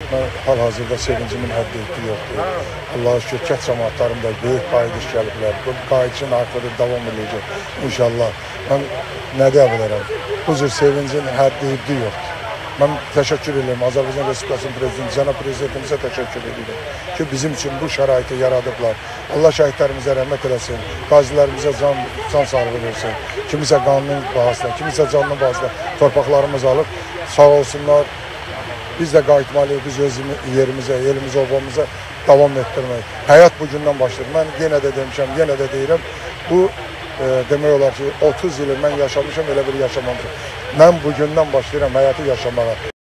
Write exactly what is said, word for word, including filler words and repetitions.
mən hal-hazırda sevincimin həddi yoxdur. Allah'a şükür, kənd cəmaatlarım da böyük qayıdış gəliblər. Bu qayıdışın artırı davam edəcək inşallah. Mən nə deyə bilərəm? Bu cür sevincin həddi yoxdur. Mən təşəkkür edirəm Azərbaycan Respublikasının prezidenti, cənab prezidentimizə təşəkkür edirəm ki, bizim üçün bu şəraiti yaradıblar. Allah şəhidlərimizə rəhmət eləsin, qazilərimizə can, can sağlığı versin. Kimisə qanının bahasına, kimisə canının bahasına torpaqlarımız alıb, sağ olsunlar. Biz də qayıtmalıyıq, biz öz yerimizə, elimizə, obamıza davam etdirmək. Həyat bugündən başlayır. Mən yenə də demişəm, yenə də deyirəm, bu e, demək olar ki, otuz ili mən yaşamışam, elə bir yaşamamışam. Mən bugündən başlayıram həyatı yaşamağa.